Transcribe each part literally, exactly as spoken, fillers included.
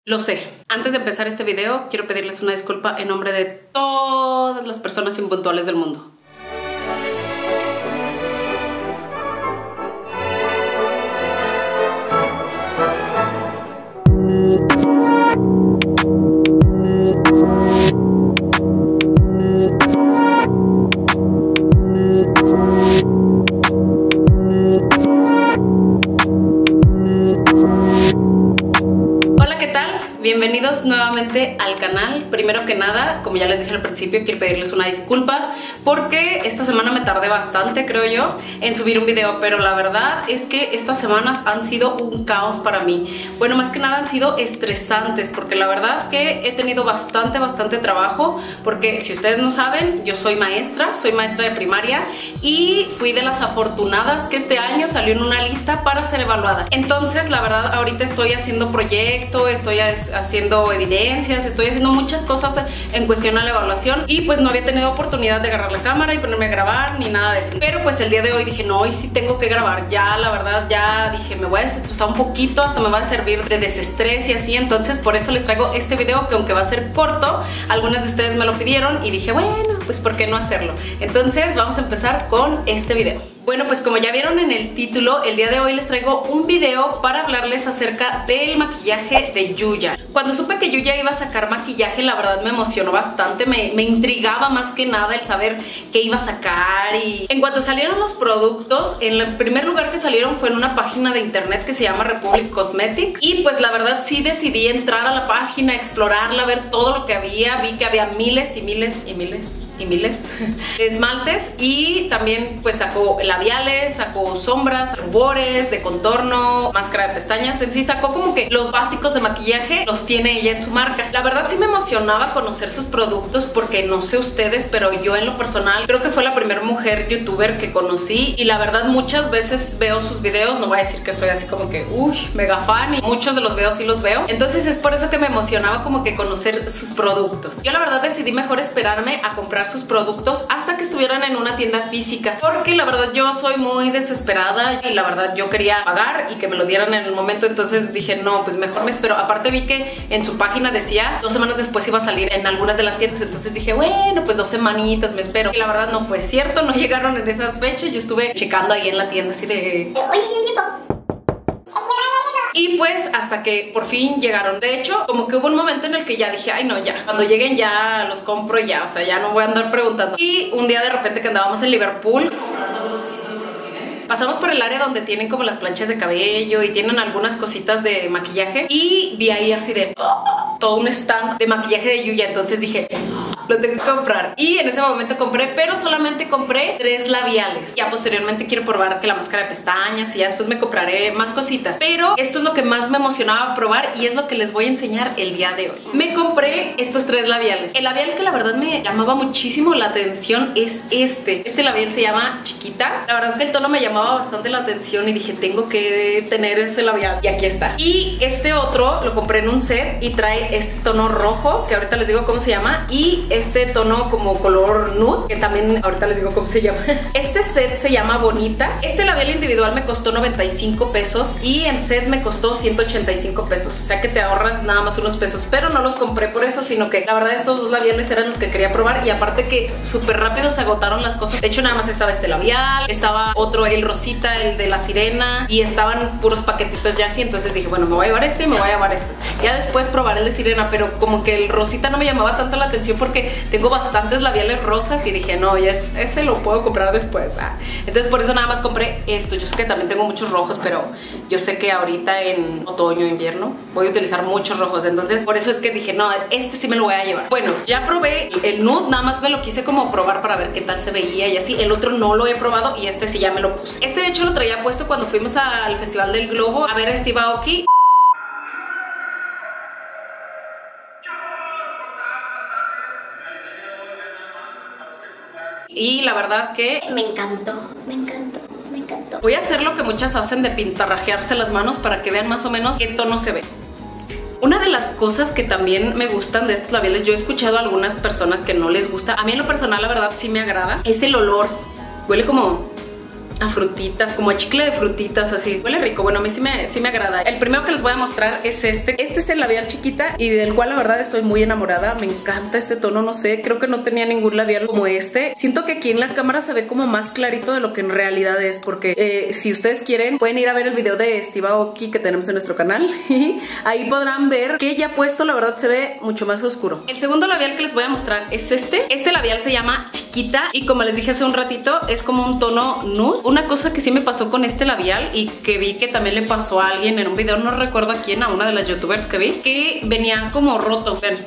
Lo sé. Antes de empezar este video, quiero pedirles una disculpa en nombre de todas las personas impuntuales del mundo. Bienvenidos nuevamente al canal. Primero que nada, como ya les dije al principio, quiero pedirles una disculpa porque esta semana me tardé bastante, creo yo, en subir un video, pero la verdad es que estas semanas han sido un caos para mí. Bueno, más que nada han sido estresantes porque la verdad que he tenido bastante, bastante trabajo porque si ustedes no saben, yo soy maestra, soy maestra de primaria y fui de las afortunadas que este año salió en una lista para ser evaluada. Entonces, la verdad, ahorita estoy haciendo proyecto, estoy haciendo evidencias, estoy haciendo muchas cosas en cuestión a la evaluación y pues no había tenido oportunidad de agarrar la cámara y ponerme a grabar ni nada de eso. Pero pues el día de hoy dije, no, hoy sí tengo que grabar. Ya, la verdad, ya dije, me voy a desestresar un poquito, hasta me va a servir de desestrés y así. Entonces por eso les traigo este video que aunque va a ser corto, algunas de ustedes me lo pidieron y dije, bueno, pues ¿por qué no hacerlo? Entonces vamos a empezar con este video. Bueno, pues como ya vieron en el título, el día de hoy les traigo un video para hablarles acerca del maquillaje de Yuya. Cuando supe que Yuya iba a sacar maquillaje, la verdad me emocionó bastante, me, me intrigaba más que nada el saber qué iba a sacar. Y en cuanto salieron los productos, en el primer lugar que salieron fue en una página de internet que se llama Republic Cosmetics. Y pues la verdad sí decidí entrar a la página, explorarla, ver todo lo que había. Vi que había miles y miles y miles y miles de esmaltes y también pues sacó labiales, sacó sombras, rubores, de contorno, máscara de pestañas. En sí sacó como que los básicos de maquillaje los tiene ella en su marca. La verdad sí me emocionaba conocer sus productos porque no sé ustedes, pero yo en lo personal creo que fue la primera mujer youtuber que conocí y la verdad muchas veces veo sus videos. No voy a decir que soy así como que uy, mega fan, y muchos de los videos sí los veo. Entonces es por eso que me emocionaba como que conocer sus productos. Yo la verdad decidí mejor esperarme a comprar sus productos hasta que estuvieran en una tienda física porque la verdad yo soy muy desesperada y la verdad yo quería pagar y que me lo dieran en el momento. Entonces dije no, pues mejor me espero. Aparte vi que en su página decía dos semanas después iba a salir en algunas de las tiendas, entonces dije bueno, pues dos semanitas me espero. Y la verdad no fue cierto, no llegaron en esas fechas. Yo estuve checando ahí en la tienda así de oye, y pues hasta que por fin llegaron. De hecho, como que hubo un momento en el que ya dije, ay no, ya, cuando lleguen ya los compro y ya, o sea, ya no voy a andar preguntando. Y un día de repente que andábamos en Liverpool comprando dulcecitos por el cine, pasamos por el área donde tienen como las planchas de cabello y tienen algunas cositas de maquillaje y vi ahí así de oh, todo un stand de maquillaje de Yuya. Entonces dije, lo tengo que comprar. Y en ese momento compré, pero solamente compré tres labiales. Ya posteriormente quiero probar que la máscara de pestañas y ya después me compraré más cositas. Pero esto es lo que más me emocionaba probar y es lo que les voy a enseñar el día de hoy. Me compré estos tres labiales. El labial que la verdad me llamaba muchísimo la atención es este. Este labial se llama Chiquita. La verdad que el tono me llamaba bastante la atención y dije, tengo que tener ese labial. Y aquí está. Y este otro lo compré en un set y trae este tono rojo, que ahorita les digo cómo se llama, y este tono como color nude, que también ahorita les digo cómo se llama. Este set se llama Bonita. Este labial individual me costó noventa y cinco pesos y en set me costó ciento ochenta y cinco pesos, o sea que te ahorras nada más unos pesos, pero no los compré por eso, sino que la verdad estos dos labiales eran los que quería probar y aparte que súper rápido se agotaron las cosas. De hecho nada más estaba este labial, estaba otro, el rosita, el de la sirena, y estaban puros paquetitos ya así. Entonces dije, bueno, me voy a llevar este y me voy a llevar este. Ya después probaré el de sirena, pero como que el rosita no me llamaba tanto la atención porque tengo bastantes labiales rosas y dije, no, ya es, ese lo puedo comprar después. Ah. Entonces por eso nada más compré esto. Yo sé que también tengo muchos rojos, pero yo sé que ahorita en otoño, invierno, voy a utilizar muchos rojos. Entonces por eso es que dije, no, este sí me lo voy a llevar. Bueno, ya probé el nude, nada más me lo quise como probar para ver qué tal se veía y así. El otro no lo he probado y este sí ya me lo puse. Este de hecho lo traía puesto cuando fuimos al Festival del Globo a ver a Steve Aoki. Y la verdad que me encantó, me encantó, me encantó. Voy a hacer lo que muchas hacen de pintarrajearse las manos para que vean más o menos qué tono se ve. Una de las cosas que también me gustan de estos labiales, yo he escuchado a algunas personas que no les gusta, a mí en lo personal la verdad sí me agrada, es el olor. Huele como a frutitas, como a chicle de frutitas, así. Huele rico, bueno, a mí sí me, sí me agrada. El primero que les voy a mostrar es este. Este es el labial Chiquita y del cual la verdad estoy muy enamorada. Me encanta este tono, no sé, creo que no tenía ningún labial como este. Siento que aquí en la cámara se ve como más clarito de lo que en realidad es, porque eh, si ustedes quieren pueden ir a ver el video de Steve Aoki que tenemos en nuestro canal y ahí podrán ver que ya puesto la verdad se ve mucho más oscuro. El segundo labial que les voy a mostrar es este. Este labial se llama Chiquita y como les dije hace un ratito es como un tono nude. Una cosa que sí me pasó con este labial y que vi que también le pasó a alguien en un video, no recuerdo a quién, a una de las youtubers que vi, que venía como roto, ven.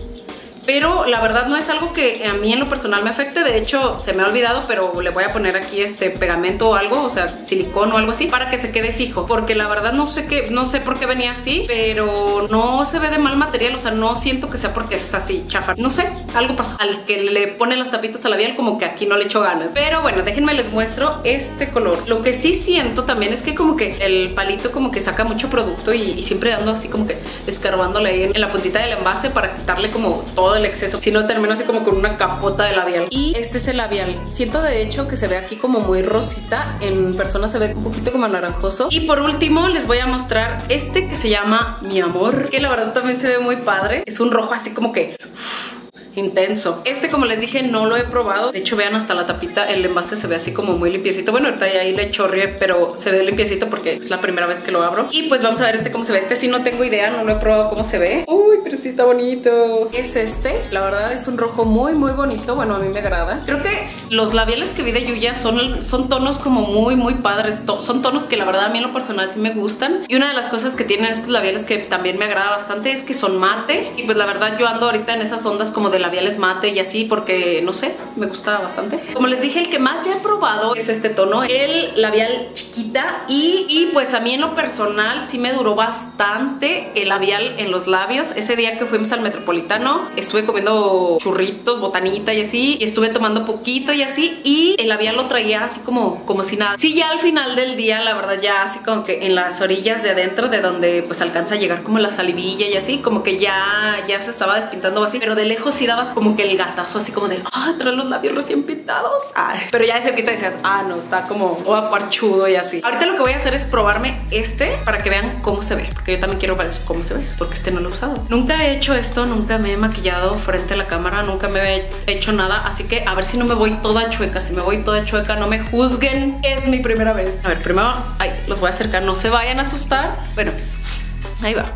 Pero la verdad no es algo que a mí en lo personal me afecte. De hecho se me ha olvidado, pero le voy a poner aquí este pegamento o algo, o sea silicón o algo así, para que se quede fijo, porque la verdad no sé qué, no sé por qué venía así, pero no se ve de mal material. O sea, no siento que sea porque es así chafa, no sé, algo pasó. Al que le pone las tapitas al labial como que aquí no le echo ganas. Pero bueno, déjenme les muestro este color. Lo que sí siento también es que como que el palito como que saca mucho producto y, y siempre ando así como que escarbándole ahí en, en la puntita del envase para quitarle como todo el exceso, si no termino así como con una capota de labial. Y este es el labial. Siento de hecho que se ve aquí como muy rosita, en persona se ve un poquito como naranjoso. Y por último les voy a mostrar este que se llama Mi Amor, que la verdad también se ve muy padre. Es un rojo así como que uff, intenso. Este, como les dije, no lo he probado. De hecho, vean hasta la tapita, el envase se ve así como muy limpiecito. Bueno, ahorita ya ahí le chorreé, pero se ve limpiecito porque es la primera vez que lo abro. Y pues vamos a ver este cómo se ve. Este sí no tengo idea, no lo he probado cómo se ve. Uy, pero sí está bonito. Es este, la verdad es un rojo muy muy bonito. Bueno, a mí me agrada. Creo que los labiales que vi de Yuya son, son tonos como muy muy padres. To son tonos que la verdad a mí en lo personal sí me gustan. Y una de las cosas que tienen estos labiales que también me agrada bastante es que son mate. Y pues la verdad yo ando ahorita en esas ondas como de labiales mate y así, porque no sé, me gusta bastante. Como les dije, el que más ya he probado es este tono, el labial Chiquita. Y, y pues a mí en lo personal sí me duró bastante el labial en los labios. Ese día que fuimos al Metropolitano estuve comiendo churritos, botanita y así, y estuve tomando poquito y así, y el labial lo traía así como, como si nada. Sí, ya al final del día, la verdad, ya así como que en las orillas de adentro, de donde pues alcanza a llegar como la salivilla y así, como que ya, ya se estaba despintando así, pero de lejos sí daba como que el gatazo así como de, ah, trae los labios recién pintados. Ay, pero ya de cerquita decías, ah, no, está como oh, parchudo y así. Ahorita lo que voy a hacer es probarme este para que vean cómo se ve, porque yo también quiero ver cómo se ve, porque este no lo he usado. Nunca he hecho esto, nunca me he maquillado frente a la cámara, nunca me he hecho nada, así que a ver si no me voy toda chueca. Si me voy toda chueca, no me juzguen, es mi primera vez. A ver, primero, ay, los voy a acercar, no se vayan a asustar. Bueno, ahí va.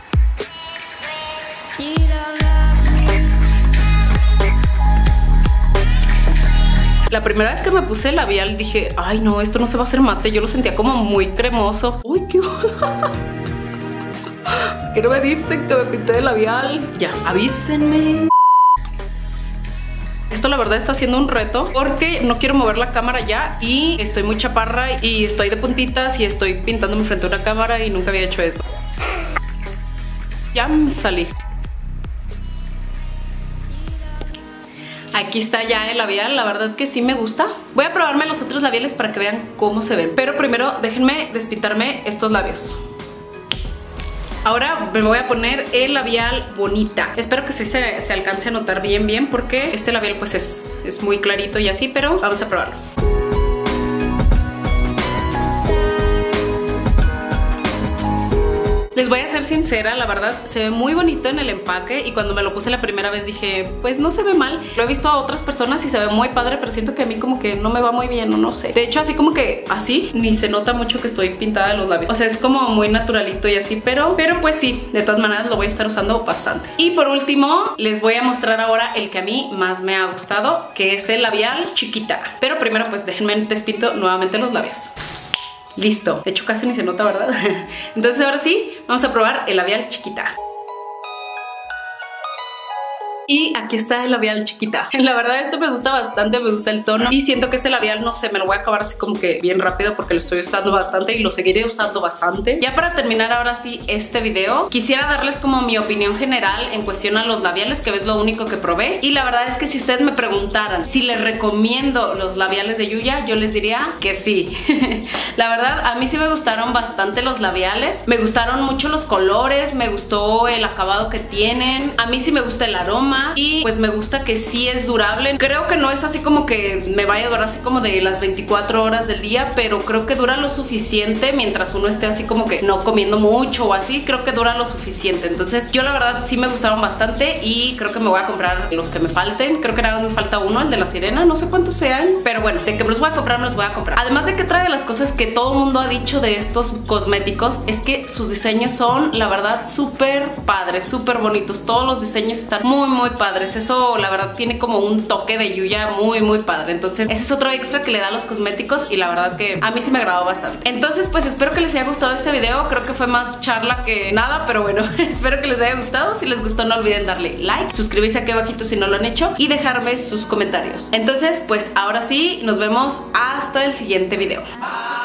La primera vez que me puse el labial dije, ay no, esto no se va a hacer mate. Yo lo sentía como muy cremoso. Uy, qué... ¿Qué no me dicen que me pinté el labial? Ya, avísenme. Esto la verdad está siendo un reto porque no quiero mover la cámara ya y estoy muy chaparra y estoy de puntitas y estoy pintándome frente a una cámara y nunca había hecho esto. Ya me salí. Aquí está ya el labial, la verdad que sí me gusta. Voy a probarme los otros labiales para que vean cómo se ven. Pero primero déjenme despintarme estos labios. Ahora me voy a poner el labial Bonita. Espero que sí se, se alcance a notar bien bien, porque este labial pues es, es muy clarito y así, pero vamos a probarlo. Les voy a ser sincera, la verdad se ve muy bonito en el empaque y cuando me lo puse la primera vez dije, pues no se ve mal. Lo he visto a otras personas y se ve muy padre, pero siento que a mí como que no me va muy bien o no sé. De hecho, así como que así ni se nota mucho que estoy pintada de los labios. O sea, es como muy naturalito y así, pero, pero pues sí, de todas maneras lo voy a estar usando bastante. Y por último, les voy a mostrar ahora el que a mí más me ha gustado, que es el labial Chiquita. Pero primero pues déjenme despinto nuevamente los labios. Listo, de hecho casi ni se nota, ¿verdad? Entonces ahora sí, vamos a probar el labial Chiquita. Y aquí está el labial Chiquita. La verdad esto me gusta bastante, me gusta el tono y siento que este labial, no sé, me lo voy a acabar así como que bien rápido porque lo estoy usando bastante y lo seguiré usando bastante. Ya para terminar ahora sí este video, quisiera darles como mi opinión general en cuestión a los labiales, que es lo único que probé. Y la verdad es que si ustedes me preguntaran si les recomiendo los labiales de Yuya, yo les diría que sí. La verdad, a mí sí me gustaron bastante los labiales. Me gustaron mucho los colores, me gustó el acabado que tienen. A mí sí me gusta el aroma. funciona y pues me gusta que sí es durable. Creo que no es así como que me vaya a durar así como de las veinticuatro horas del día, pero creo que dura lo suficiente mientras uno esté así como que no comiendo mucho o así. Creo que dura lo suficiente. Entonces yo la verdad sí me gustaron bastante y creo que me voy a comprar los que me falten. Creo que nada más me falta uno, el de la sirena, no sé cuántos sean, pero bueno, de que me los voy a comprar, me los voy a comprar. Además de que trae de las cosas que todo el mundo ha dicho de estos cosméticos es que sus diseños son la verdad súper padres, súper bonitos. Todos los diseños están muy muy padres. Eso la verdad tiene como un toque de Yuya muy muy padre. Entonces ese es otro extra que le da a los cosméticos y la verdad que a mí sí me agradó bastante. Entonces pues espero que les haya gustado este video. Creo que fue más charla que nada, pero bueno, espero que les haya gustado. Si les gustó no olviden darle like, suscribirse aquí abajito si no lo han hecho y dejarme sus comentarios. Entonces pues ahora sí, nos vemos hasta el siguiente video.